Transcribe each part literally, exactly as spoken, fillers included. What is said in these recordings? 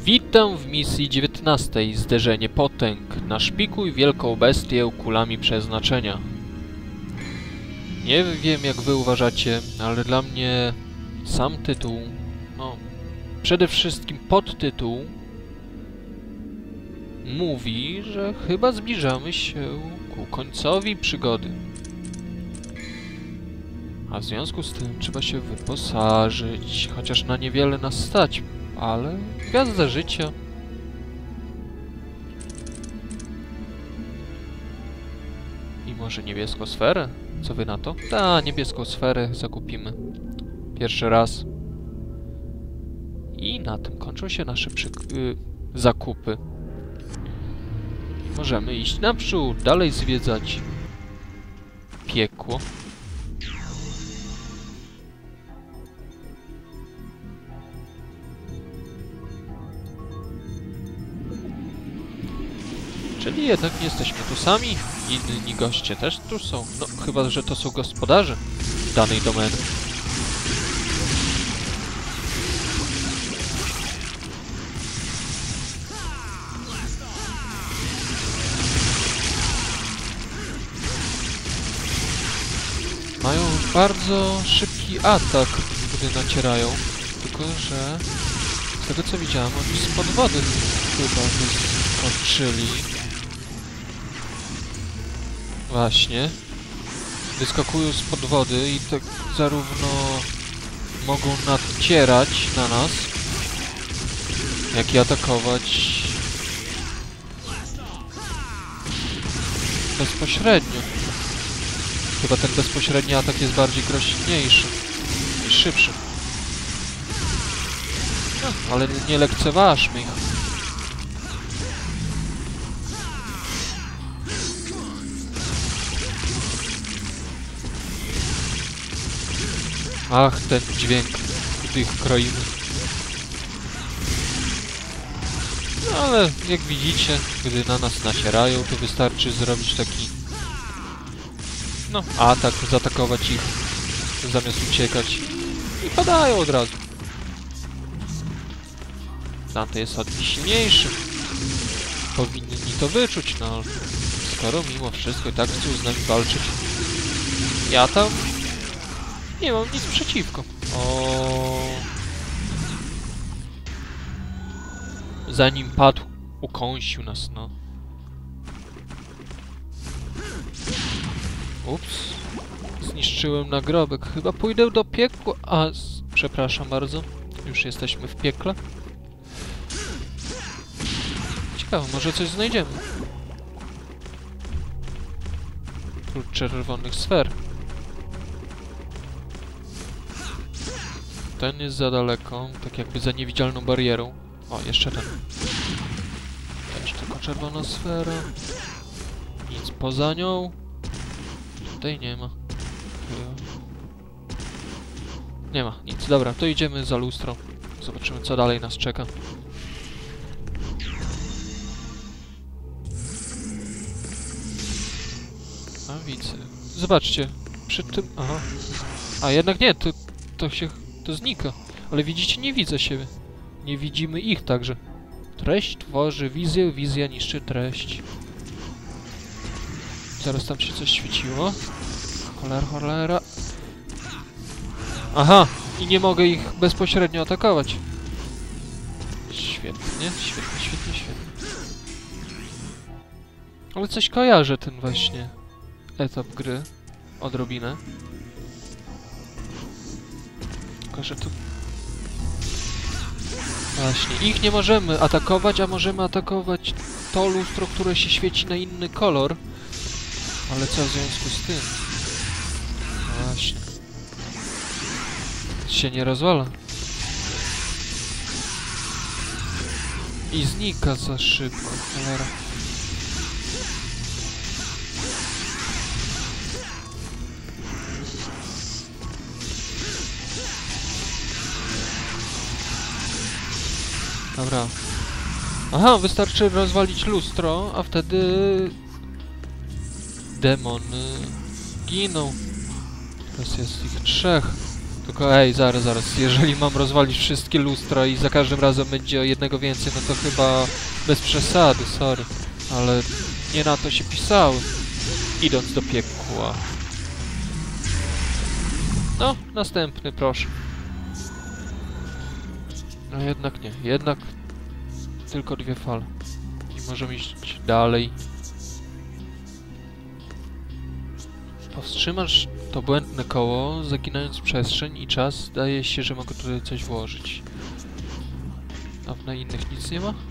Witam w misji dziewiętnastej. Zderzenie potęg. Naszpikuj wielką bestię kulami przeznaczenia. Nie wiem, jak wy uważacie, ale dla mnie sam tytuł, no, przede wszystkim podtytuł mówi, że chyba zbliżamy się ku końcowi przygody. A w związku z tym trzeba się wyposażyć, chociaż na niewiele nas stać, ale gwiazda życia. I może niebieską sferę? Co wy na to? Ta, niebieską sferę zakupimy. Pierwszy raz. I na tym kończą się nasze przy... yy, zakupy. I możemy iść naprzód, dalej zwiedzać piekło. Czyli jednak nie jesteśmy tu sami, inni goście też tu są. No, chyba że to są gospodarze danej domeny. Mają bardzo szybki atak, gdy nacierają. Tylko że z tego co widziałem, oni spod wody chyba wyskoczyli. Właśnie. Wyskakują spod wody i tak zarówno mogą nacierać na nas, jak i atakować bezpośrednio. Chyba ten bezpośredni atak jest bardziej groźniejszy i szybszy. No, ale nie lekceważmy ich. Ach, ten dźwięk, gdy ich kroimy. No ale, jak widzicie, gdy na nas nacierają, to wystarczy zrobić taki... no, atak, zaatakować ich, zamiast uciekać. I padają od razu. Tamten jest od nich silniejszy. Powinni to wyczuć, no. Skoro mimo wszystko i tak chcą z nami walczyć. Ja tam... nie mam nic przeciwko. O... Zanim padł, ukąsił nas, no. Ups. Zniszczyłem nagrobek. Chyba pójdę do piekła... A, przepraszam bardzo. Już jesteśmy w piekle. Ciekawe, może coś znajdziemy. Klucz czerwonych sfer. Ten jest za daleko, tak jakby za niewidzialną barierą. O, jeszcze ten. Też tylko czerwona sfera. Nic poza nią. Tutaj nie ma. Nie ma, nic. Dobra, to idziemy za lustro. Zobaczymy, co dalej nas czeka. A widzę. Zobaczcie. Przy tym... Aha. A jednak nie, to, to się... to znika. Ale widzicie, nie widzę siebie. Nie widzimy ich także. Treść tworzy wizję, wizja niszczy treść. Zaraz tam się coś świeciło. Cholera, cholera. Aha! I nie mogę ich bezpośrednio atakować. Świetnie, świetnie, świetnie, świetnie. Ale coś kojarzę ten właśnie etap gry. Odrobinę. Tylko, że tu... Właśnie, ich nie możemy atakować, a możemy atakować to lustro, które się świeci na inny kolor. Ale co w związku z tym? Właśnie. Się nie rozwala. I znika za szybko, cholera. Dobra. Aha, wystarczy rozwalić lustro, a wtedy... demony giną. Teraz jest ich trzech. Tylko ej, zaraz, zaraz. Jeżeli mam rozwalić wszystkie lustra i za każdym razem będzie o jednego więcej, no to chyba bez przesady, sorry. Ale nie na to się pisałem, idąc do piekła. No, następny, proszę. No jednak nie, jednak tylko dwie fale. I możemy iść dalej. Powstrzymasz to błędne koło, zaginając przestrzeń i czas. Zdaje się, że mogę tutaj coś włożyć. A na innych nic nie ma?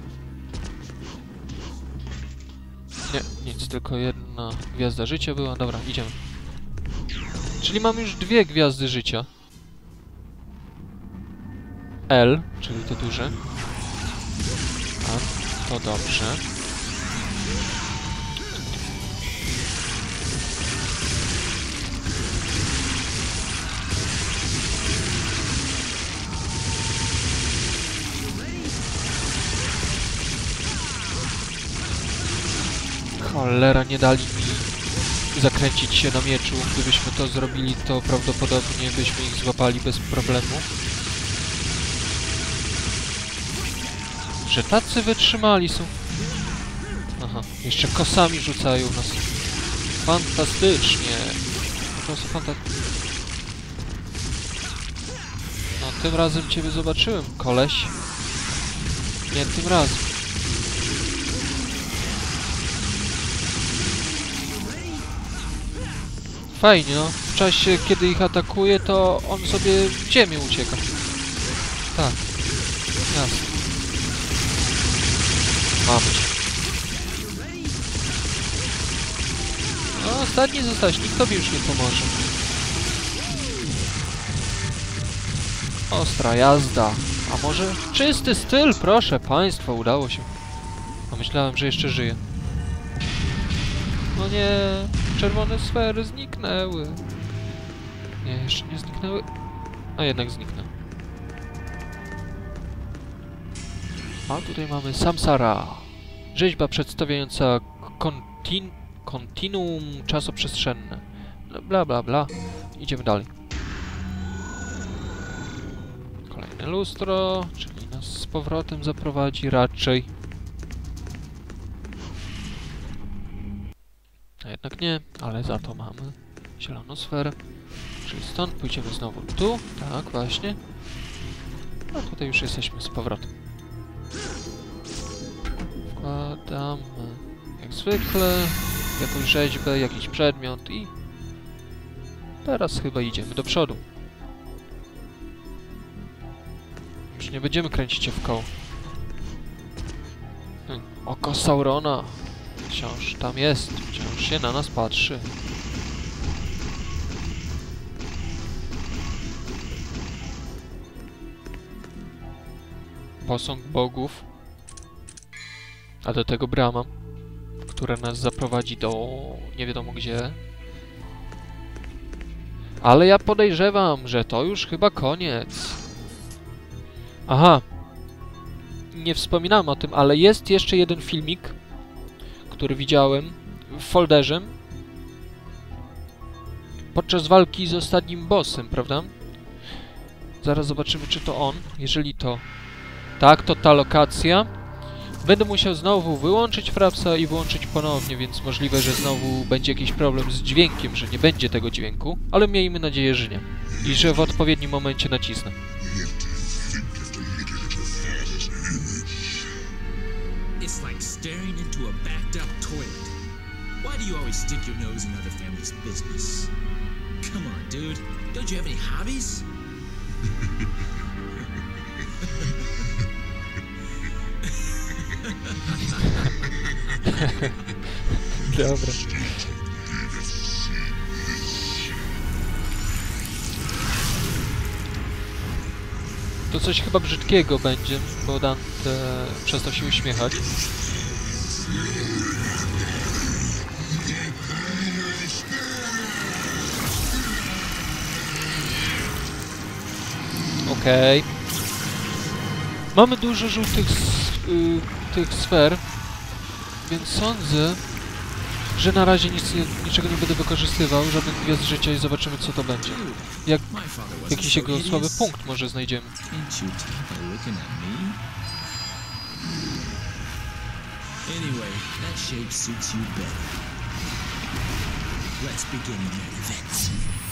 Nie, nic, tylko jedna gwiazda życia była. Dobra, idziemy. Czyli mamy już dwie gwiazdy życia. L, czyli te duże. A, to dobrze. Cholera, nie dali mi zakręcić się na mieczu. Gdybyśmy to zrobili, to prawdopodobnie byśmy ich złapali bez problemu. Że tacy wytrzymali są. Aha, jeszcze kosami rzucają nas. Fantastycznie. Po prostu fantastycznie. No, tym razem ciebie zobaczyłem, koleś. Nie, tym razem. Fajnie, no. W czasie, kiedy ich atakuje, to on sobie w ziemię ucieka. Tak. Jasne. Mamy cię. No, ostatni zostałeś. Nikt tobie już nie pomoże. Ostra jazda. A może czysty styl? Proszę państwa, udało się. A myślałem, że jeszcze żyje. No nie, czerwone sfery zniknęły. Nie, jeszcze nie zniknęły. A jednak zniknęły. A tutaj mamy Samsara. Rzeźba przedstawiająca kontin kontinuum czasoprzestrzenne. Bla bla bla. Idziemy dalej. Kolejne lustro, czyli nas z powrotem zaprowadzi raczej. A jednak nie, ale za to mamy zieloną sferę. Czyli stąd pójdziemy znowu tu. Tak, właśnie. A tutaj już jesteśmy z powrotem. Wkładamy jak zwykle jakąś rzeźbę, jakiś przedmiot i teraz chyba idziemy do przodu. Już nie będziemy kręcić się w koło. Hmm, oko Saurona wciąż tam jest, wciąż się na nas patrzy. Posąg bogów, a do tego brama, która nas zaprowadzi do nie wiadomo gdzie. Ale ja podejrzewam, że to już chyba koniec. Aha. Nie wspominałem o tym, ale jest jeszcze jeden filmik, który widziałem w folderze podczas walki z ostatnim bossem, prawda? Zaraz zobaczymy, czy to on. Jeżeli to tak, to ta lokacja. Będę musiał znowu wyłączyć Frapsa i włączyć ponownie, więc możliwe, że znowu będzie jakiś problem z dźwiękiem, że nie będzie tego dźwięku, ale miejmy nadzieję, że nie. I że w odpowiednim momencie nacisnę. It's like staring into a backed up toilet. Why do you always stick your nose in other families' business? Come on, dude. Don't you have any hobbies? Dobra. To coś chyba brzydkiego będzie, bo Dante przestał się uśmiechać. Okej. Okay. Mamy dużo żółtych s y tych sfer, więc sądzę, że na razie nic, niczego nie będę wykorzystywał, żaden gwiazd życia i zobaczymy co to będzie. Jak jakiś jego słaby punkt może znajdziemy. Anyway, that shape suits you better. Let's begin the main event.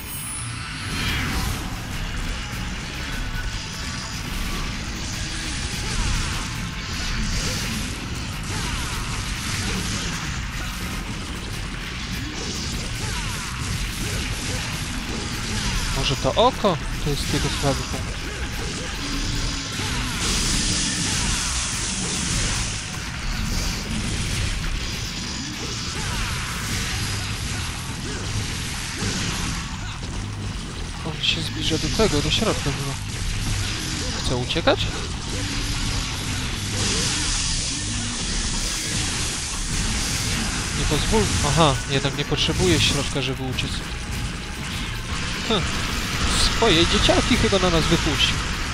Może to oko to jest jego słaby punkt. On się zbliża do tego, do środka chyba. Chce uciekać? Nie pozwól... Aha, jednak nie potrzebuje środka, żeby uciec. Hm. Swoje dzieciaki chyba na nas wypuścił.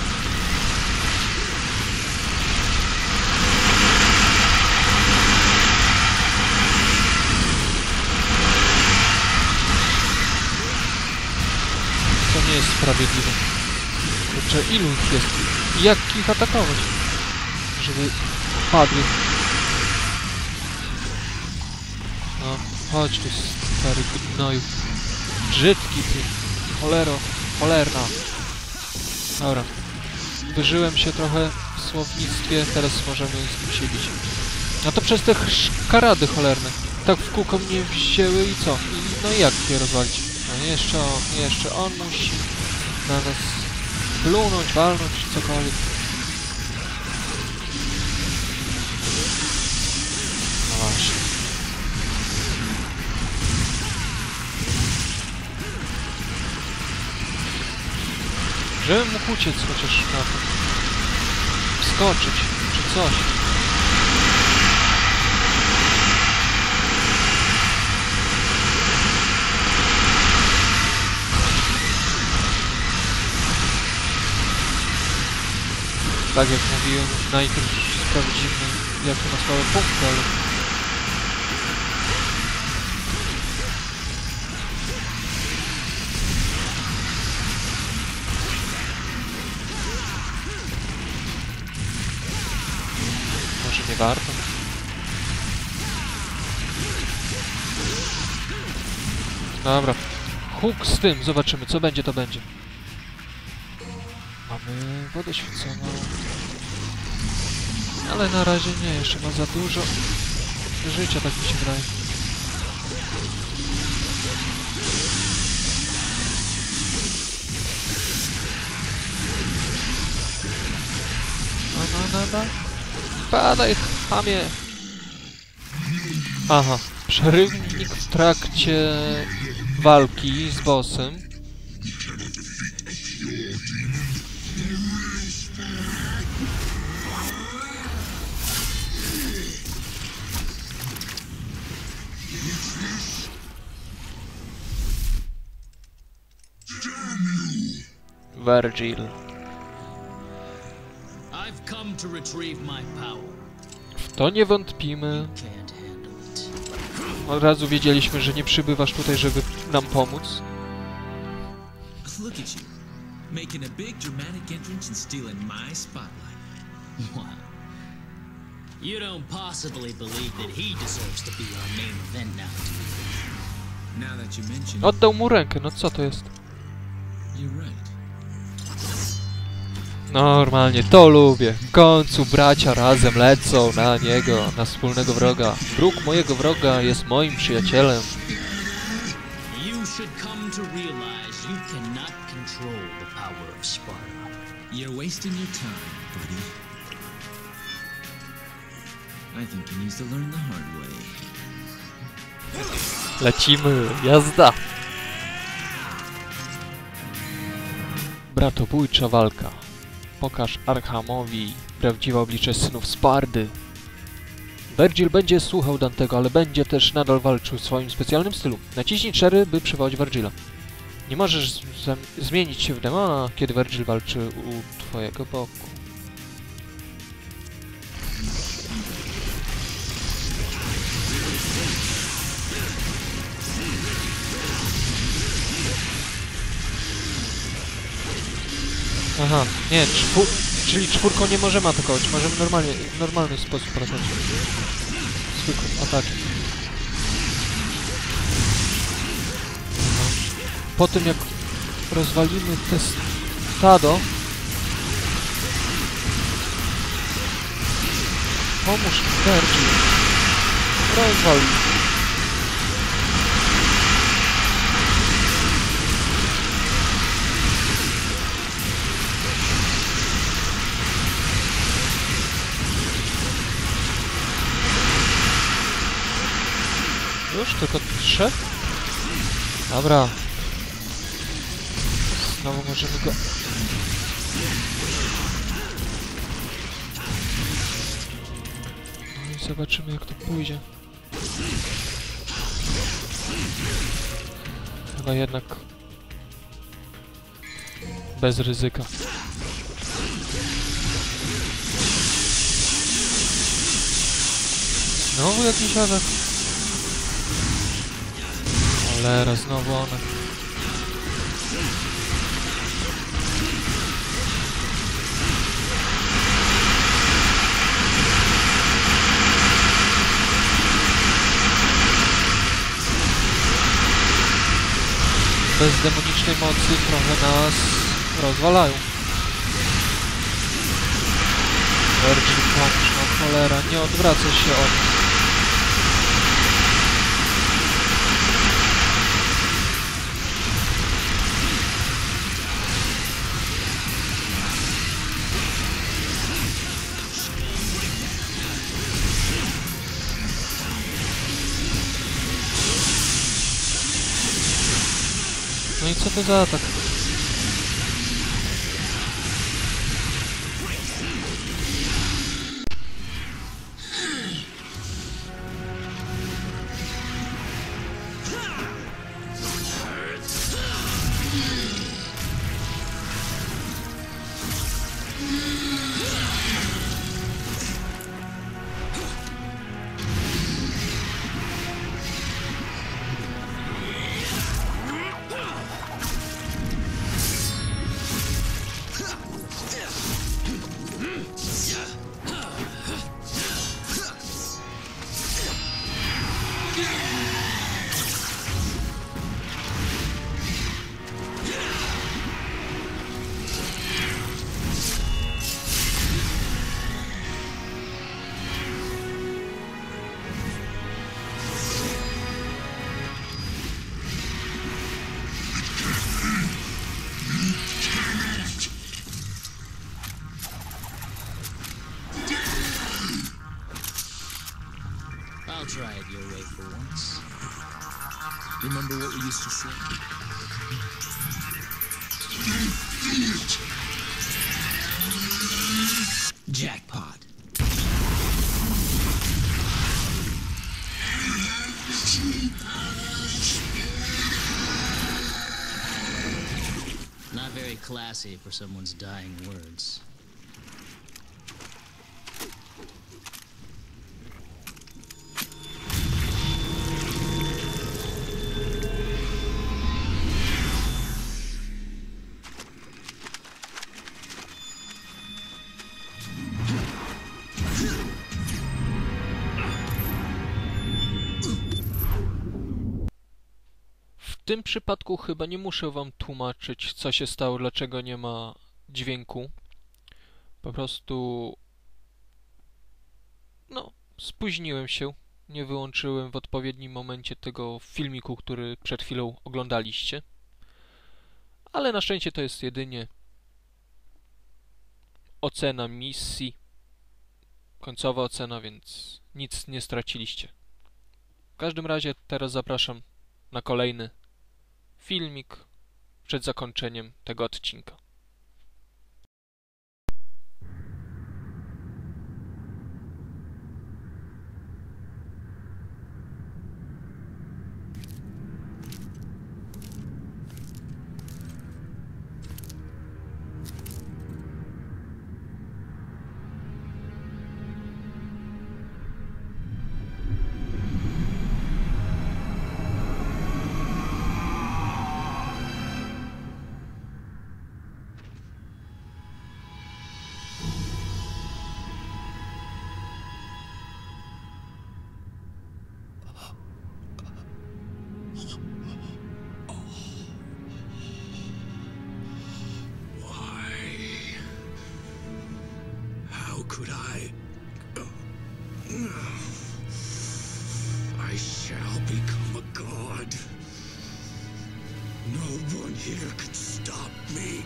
To nie jest sprawiedliwe. Kurczę, ilu ich jest? I jak ich atakować? Żeby padły. No, chodź tu, stary gnoju. Brzydki ty. Cholero, cholerna. Dobra. Wyżyłem się trochę w słownictwie, teraz możemy z tym się bić. No to przez te szkarady cholerne. Tak w kółko mnie wzięły i co? I, no i jak je rozwalić? No jeszcze on, jeszcze on musi na nas plunąć, walnąć, cokolwiek. No właśnie. Żebym mógł uciec chociaż na to. Wskoczyć, czy coś. Tak jak mówiłem, najpierw sprawdzimy jak to ma słabe punkty, ale... Może nie warto? Dobra. Huk z tym, zobaczymy co będzie, to będzie. Mamy wodę święconą. Ale na razie nie, jeszcze ma za dużo życia, tak mi się wydaje. No, no, no, no. Padaj, chamie! Aha, przerywnik w trakcie walki z bossem. Vergil. I've come to retrieve my power. W to nie wątpimy. Can't handle it. Od razu wiedzieliśmy, że nie przybywasz tutaj, żeby nam pomóc. Look at you, making a big dramatic entrance and stealing my spotlight. Wow. You don't possibly believe that he deserves to be our main event now, do you? Now that you mention it, Oddał mu rękę, no co to jest? you're right. Normalnie, to lubię. W końcu bracia razem lecą na niego, na wspólnego wroga. Wróg mojego wroga jest moim przyjacielem. You should come to realize you cannot control the power of Sparta. You're wasting your time, buddy. I think he needs to learn the hard way. Lecimy, jazda! Bratobójcza walka. Pokaż Archamowi prawdziwe oblicze synów Sparty. Vergil będzie słuchał Dantego, ale będzie też nadal walczył w swoim specjalnym stylu. Naciśnij cztery, by przywołać Vergila. Nie możesz zmienić się w demona, kiedy Vergil walczy u twojego boku. Aha, nie, czwór... czyli czwórką nie możemy atakować, możemy normalnie, w normalny sposób atakować. Zwykłym atakiem. No. Po tym jak rozwalimy te stado, pomóż Vergil. Rozwal. Już tylko trzech? Dobra. Znowu możemy go... No i zobaczymy jak to pójdzie. Chyba jednak... bez ryzyka. Znowu jakiś atak. Cholera, znowu one. Bez demonicznej mocy trochę nas rozwalają. Vergil, pomóż, no cholera, nie odwracaj się od... No i co to za atak? I'll try it your way for once. Remember what we used to say? Jackpot. Not very classy for someone's dying words. W tym przypadku chyba nie muszę wam tłumaczyć, co się stało, dlaczego nie ma dźwięku. Po prostu... no, spóźniłem się. Nie wyłączyłem w odpowiednim momencie tego filmiku, który przed chwilą oglądaliście. Ale na szczęście to jest jedynie ocena misji. Końcowa ocena, więc nic nie straciliście. W każdym razie teraz zapraszam na kolejny filmik przed zakończeniem tego odcinka. How could I? I shall become a god. No one here can stop me.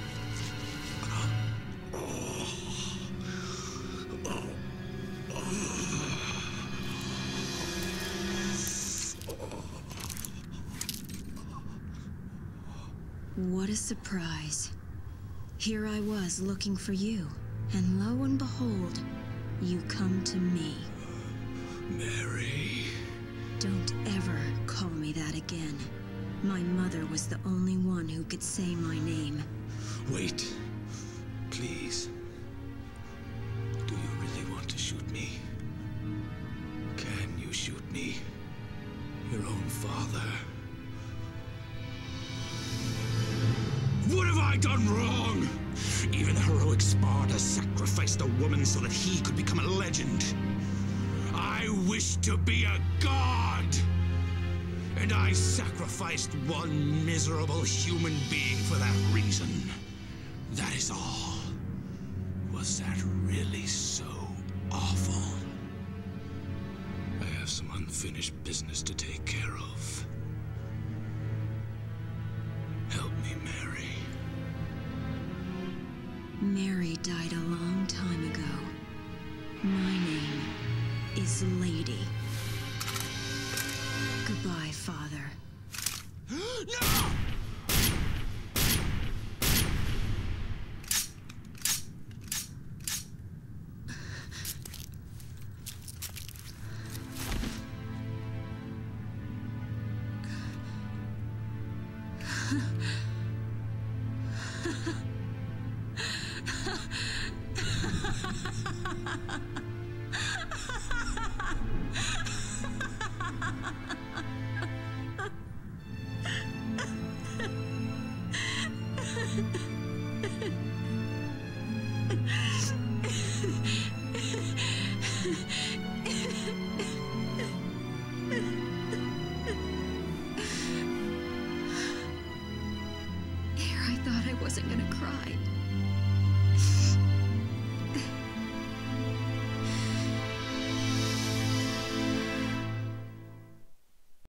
What a surprise. Here I was looking for you, and lo and behold, you come to me. Mary. Don't ever call me that again. My mother was the only one who could say my name. Wait. Please. Do you really want to shoot me? Can you shoot me? Your own father? What have I done wrong? Even heroic Sparta sacrificed a woman so that he could become a legend. I wish to be a god! And I sacrificed one miserable human being for that reason. That is all. Was that really so awful? I have some unfinished business to take care of. Help me, Mary. Mary died a long time ago. My name is Lady. Goodbye, Father. No! There, I thought I wasn't gonna cry.